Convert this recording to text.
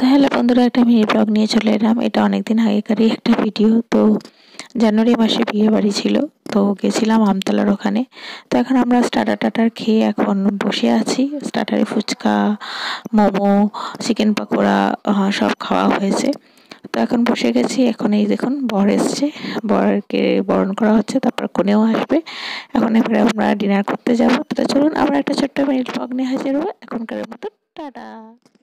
তো হ্যালো বন্ধুরা, একটা মিনি ব্লগ নিয়ে চলে এলাম। এটা অনেকদিন আগেকারই একটা ভিডিও। তো জানুয়ারি মাসে বিয়ে বাড়ি ছিল, তো গেছিলাম আমতলার ওখানে। তো এখন আমরা স্টার্টার খেয়ে এখন বসে আছি। স্টার্টারে ফুচকা, মোমো, চিকেন পকোড়া সব খাওয়া হয়েছে। তো এখন বসে গেছি। এখন এই দেখুন বর এসছে, বরকে বরণ করা হচ্ছে, তারপর কনেও আসবে। এখন এবারে আমরা ডিনার করতে যাবো। তো চলুন আমরা একটা ছোট্ট মিনি ব্লগ নিয়ে হাজির হবো। এখনকার মতো টাটা।